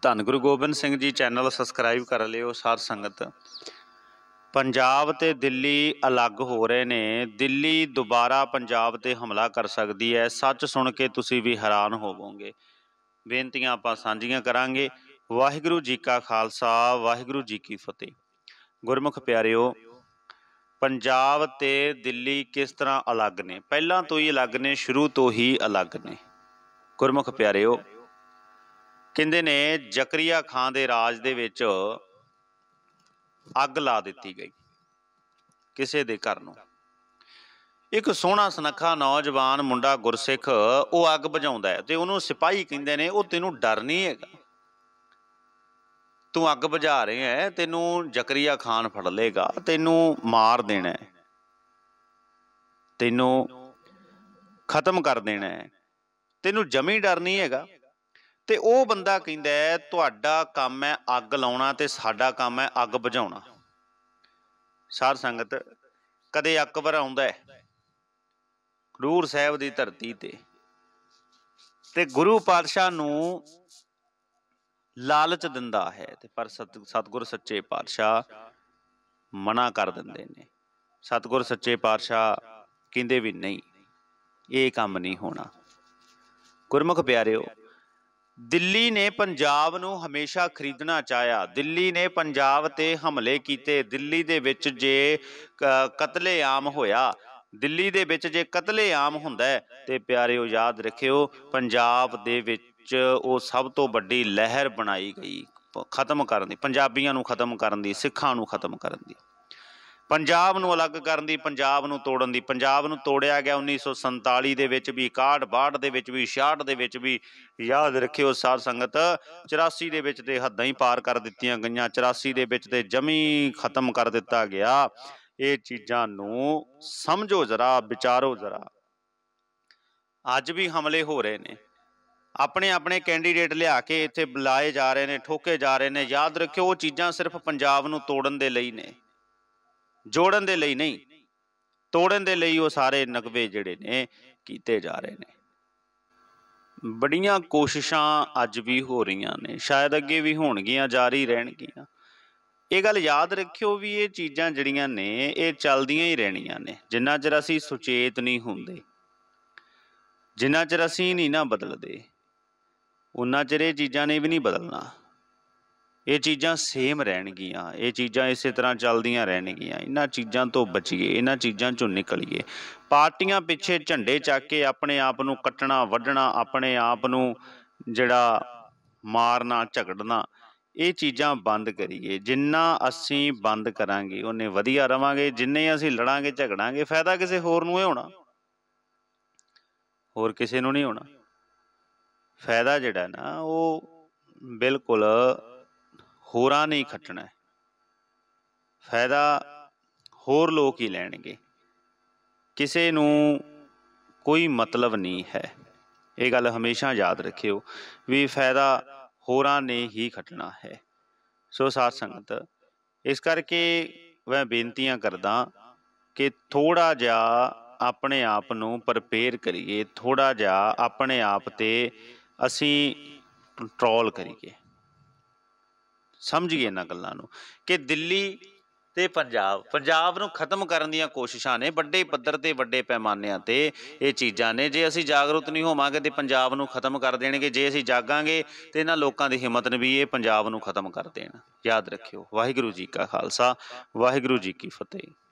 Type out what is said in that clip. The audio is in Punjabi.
ਧੰਨ ਗੁਰੂ ਗੋਬਿੰਦ ਸਿੰਘ ਜੀ ਚੈਨਲ ਸਬਸਕ੍ਰਾइब कर लियो सार संगत। पंजाब ते दिल्ली अलग हो रहे ने। दिल्ली दोबारा पंजाब ते हमला कर सकती है। सच सुन के तुसी भी हैरान होवोगे। बेनतियां आपां सांझियां करांगे। वाहिगुरू जी का खालसा वाहिगुरू जी की फतेह। गुरमुख प्यारिओ, पंजाब ते दिल्ली किस तरह अलग ने? पहलां तो ही अलग ने, शुरू तो ही अलग ने। गुरमुख प्यारिओ, ਕਹਿੰਦੇ ਨੇ ਜ਼ਕਰੀਆ ਖਾਂ ਦੇ ਰਾਜ ਦੇ ਵਿੱਚ ਅੱਗ ਲਾ ਦਿੱਤੀ ਗਈ ਕਿਸੇ ਦੇ ਘਰ ਨੂੰ। ਇੱਕ ਸੋਹਣਾ ਸੁਨੱਖਾ ਨੌਜਵਾਨ ਮੁੰਡਾ ਗੁਰਸਿੱਖ ਉਹ ਅੱਗ ਬੁਝਾਉਂਦਾ ਹੈ ਤੇ ਉਹਨੂੰ ਸਿਪਾਹੀ ਕਹਿੰਦੇ ਨੇ, ਉਹ ਤੈਨੂੰ ਡਰ ਨਹੀਂ ਹੈਗਾ? ਤੂੰ ਅੱਗ ਬੁਝਾ ਰਿਹਾ ਹੈ, ਤੈਨੂੰ ਜ਼ਕਰੀਆ ਖਾਨ ਫੜ ਲਏਗਾ, ਤੈਨੂੰ ਮਾਰ ਦੇਣਾ ਹੈ, ਤੈਨੂੰ ਖਤਮ ਕਰ ਦੇਣਾ ਹੈ, ਤੈਨੂੰ ਜਮੀ ਡਰ ਨਹੀਂ ਹੈਗਾ। ਤੇ ਉਹ ਬੰਦਾ ਕਹਿੰਦਾ ਹੈ, ਤੁਹਾਡਾ ਕੰਮ ਹੈ ਅੱਗ ਲਾਉਣਾ ਤੇ ਸਾਡਾ ਕੰਮ ਹੈ ਅੱਗ ਬੁਝਾਉਣਾ। ਸਾਧ ਸੰਗਤ, ਕਦੇ ਅਕਬਰ ਆਉਂਦਾ ਹੈ ਖਡੂਰ ਸਾਹਿਬ ਦੀ ਧਰਤੀ ਤੇ ਗੁਰੂ ਪਾਤਸ਼ਾਹ ਨੂੰ ਲਾਲਚ ਦਿੰਦਾ ਹੈ ਤੇ ਪਰ ਸਤਿਗੁਰ ਸੱਚੇ ਪਾਤਸ਼ਾਹ ਮਨਾ ਕਰ ਦਿੰਦੇ ਨੇ। ਸਤਿਗੁਰ ਸੱਚੇ ਪਾਤਸ਼ਾਹ ਕਹਿੰਦੇ ਵੀ ਨਹੀਂ, ਇਹ ਕੰਮ ਨਹੀਂ ਹੋਣਾ। ਗੁਰਮੁਖ ਪਿਆਰਿਓ, ਦਿੱਲੀ ਨੇ ਪੰਜਾਬ ਨੂੰ ਹਮੇਸ਼ਾ ਖਰੀਦਣਾ ਚਾਹਿਆ। ਦਿੱਲੀ ਨੇ ਪੰਜਾਬ ਤੇ ਹਮਲੇ ਕੀਤੇ। ਦਿੱਲੀ ਦੇ ਵਿੱਚ ਜੇ ਕਤਲੇਆਮ ਹੋਇਆ, ਦਿੱਲੀ ਦੇ ਵਿੱਚ ਜੇ ਕਤਲੇਆਮ ਹੁੰਦਾ ਹੈ ਤੇ ਪਿਆਰਿਓ ਯਾਦ ਰੱਖਿਓ, ਪੰਜਾਬ ਦੇ ਵਿੱਚ ਉਹ ਸਭ ਤੋਂ ਵੱਡੀ ਲਹਿਰ ਬਣਾਈ ਗਈ ਖਤਮ ਕਰਨ ਦੀ, ਪੰਜਾਬੀਆਂ ਨੂੰ ਖਤਮ ਕਰਨ ਦੀ, ਸਿੱਖਾਂ ਨੂੰ ਖਤਮ ਕਰਨ ਦੀ, ਪੰਜਾਬ ਨੂੰ ਅਲੱਗ ਕਰਨ ਦੀ, ਪੰਜਾਬ ਨੂੰ ਤੋੜਨ ਦੀ। ਪੰਜਾਬ ਨੂੰ ਤੋੜਿਆ ਗਿਆ 1947 ਦੇ ਵਿੱਚ ਵੀ, 61 62 ਦੇ ਵਿੱਚ ਵੀ, 66 ਦੇ ਵਿੱਚ ਵੀ। ਯਾਦ ਰੱਖਿਓ ਸਾਧ ਸੰਗਤ, 84 ਦੇ ਵਿੱਚ ਤੇ ਹੱਦਾਂ ਹੀ ਪਾਰ ਕਰ ਦਿੱਤੀਆਂ ਗਈਆਂ, 84 ਦੇ ਵਿੱਚ ਤੇ ਜਮੀ ਖਤਮ ਕਰ ਦਿੱਤਾ ਗਿਆ। ਇਹ ਚੀਜ਼ਾਂ ਨੂੰ ਸਮਝੋ ਜ਼ਰਾ, ਵਿਚਾਰੋ ਜ਼ਰਾ। ਅੱਜ ਵੀ ਹਮਲੇ ਹੋ ਰਹੇ ਨੇ, ਆਪਣੇ ਆਪਣੇ ਕੈਂਡੀਡੇਟ ਲਿਆ ਕੇ ਇੱਥੇ ਬੁਲਾਏ ਜਾ ਰਹੇ ਨੇ, ਠੋਕੇ ਜਾ ਰਹੇ ਨੇ। ਯਾਦ ਰੱਖਿਓ, ਉਹ ਚੀਜ਼ਾਂ ਸਿਰਫ ਪੰਜਾਬ ਨੂੰ ਤੋੜਨ ਦੇ ਲਈ ਨੇ, ਜੋੜਨ ਦੇ ਲਈ ਨਹੀਂ। ਤੋੜਨ ਦੇ ਲਈ ਉਹ ਸਾਰੇ ਨਗਵੇ ਜਿਹੜੇ ਨੇ ਕੀਤੇ ਜਾ ਰਹੇ ਨੇ। ਬੜੀਆਂ ਕੋਸ਼ਿਸ਼ਾਂ ਅੱਜ ਵੀ ਹੋ ਰਹੀਆਂ ਨੇ, ਸ਼ਾਇਦ ਅੱਗੇ ਵੀ ਹੋਣਗੀਆਂ, ਜਾਰੀ ਰਹਿਣਗੀਆਂ। ਇਹ ਗੱਲ ਯਾਦ ਰੱਖਿਓ ਵੀ ਇਹ ਚੀਜ਼ਾਂ ਜਿਹੜੀਆਂ ਨੇ ਇਹ ਚੱਲਦੀਆਂ ਹੀ ਰਹਿਣੀਆਂ ਨੇ। ਜਿੰਨਾ ਚਿਰ ਅਸੀਂ ਸੁਚੇਤ ਨਹੀਂ ਹੁੰਦੇ, ਜਿੰਨਾ ਚਿਰ ਅਸੀਂ ਨਹੀਂ ਨਾ ਬਦਲਦੇ, ਉਨਾ ਚਿਰ ਇਹ ਚੀਜ਼ਾਂ ਨੇ ਵੀ ਨਹੀਂ ਬਦਲਣਾ। ਇਹ ਚੀਜ਼ਾਂ ਸੇਮ ਰਹਿਣਗੀਆਂ, ਇਹ ਚੀਜ਼ਾਂ ਇਸੇ ਤਰ੍ਹਾਂ ਚੱਲਦੀਆਂ ਰਹਿਣਗੀਆਂ। ਇਹਨਾਂ ਚੀਜ਼ਾਂ ਤੋਂ ਬਚੀਏ, ਇਹਨਾਂ ਚੀਜ਼ਾਂ 'ਚੋਂ ਨਿਕਲੀਏ। ਪਾਰਟੀਆਂ ਪਿੱਛੇ ਝੰਡੇ ਚੱਕ ਕੇ ਆਪਣੇ ਆਪ ਨੂੰ ਕੱਟਣਾ ਵੱਢਣਾ, ਆਪਣੇ ਆਪ ਨੂੰ ਜਿਹੜਾ ਮਾਰਨਾ ਝਗੜਨਾ, ਇਹ ਚੀਜ਼ਾਂ ਬੰਦ ਕਰੀਏ। ਜਿੰਨਾ ਅਸੀਂ ਬੰਦ ਕਰਾਂਗੇ ਉਨੇ ਵਧੀਆ ਰਵਾਂਗੇ। ਜਿੰਨੇ ਅਸੀਂ ਲੜਾਂਗੇ ਝਗੜਾਂਗੇ, ਫਾਇਦਾ ਕਿਸੇ ਹੋਰ ਨੂੰ ਹੀ ਹੋਣਾ, ਹੋਰ ਕਿਸੇ ਨੂੰ ਨਹੀਂ ਹੋਣਾ। ਫਾਇਦਾ ਜਿਹੜਾ ਨਾ ਉਹ ਬਿਲਕੁਲ ਹੋਰਾਂ ਨੇ ਹੀ ਖੱਟਣਾ। ਫਾਇਦਾ ਹੋਰ ਲੋਕ ਹੀ ਲੈਣਗੇ, ਕਿਸੇ ਨੂੰ ਕੋਈ ਮਤਲਬ ਨਹੀਂ ਹੈ। ਇਹ ਗੱਲ ਹਮੇਸ਼ਾ ਯਾਦ ਰੱਖਿਓ ਵੀ ਫਾਇਦਾ ਹੋਰਾਂ ਨੇ ਹੀ ਖੱਟਣਾ ਹੈ। ਸੋ ਸਾਧ ਸੰਗਤ, ਇਸ ਕਰਕੇ ਮੈਂ ਬੇਨਤੀਆਂ ਕਰਦਾ ਕਿ ਥੋੜ੍ਹਾ ਜਿਹਾ ਆਪਣੇ ਆਪ ਨੂੰ ਪ੍ਰਪੇਅਰ ਕਰੀਏ, ਥੋੜ੍ਹਾ ਜਿਹਾ ਆਪਣੇ ਆਪ 'ਤੇ ਅਸੀਂ ਕੰਟਰੋਲ ਕਰੀਏ। ਸਮਝੀਏ ਇਹਨਾਂ ਗੱਲਾਂ ਨੂੰ ਕਿ ਦਿੱਲੀ ਤੇ ਪੰਜਾਬ ਨੂੰ ਖਤਮ ਕਰਨ ਦੀਆਂ ਕੋਸ਼ਿਸ਼ਾਂ ਨੇ, ਵੱਡੇ ਪੱਧਰ 'ਤੇ, ਵੱਡੇ ਪੈਮਾਨਿਆਂ 'ਤੇ ਇਹ ਚੀਜ਼ਾਂ ਨੇ। ਜੇ ਅਸੀਂ ਜਾਗਰੂਕ ਨਹੀਂ ਹੋਵਾਂਗੇ ਤੇ ਪੰਜਾਬ ਨੂੰ ਖਤਮ ਕਰ ਦੇਣਗੇ। ਜੇ ਅਸੀਂ ਜਾਗਾਂਗੇ ਤੇ ਇਹਨਾਂ ਲੋਕਾਂ ਦੀ ਹਿੰਮਤ ਨੇ ਵੀ ਇਹ ਪੰਜਾਬ ਨੂੰ ਖਤਮ ਕਰ ਦੇਣ। ਯਾਦ ਰੱਖਿਓ। ਵਾਹਿਗੁਰੂ ਜੀ ਕਾ ਖਾਲਸਾ ਵਾਹਿਗੁਰੂ ਜੀ ਕੀ ਫਤਿਹ।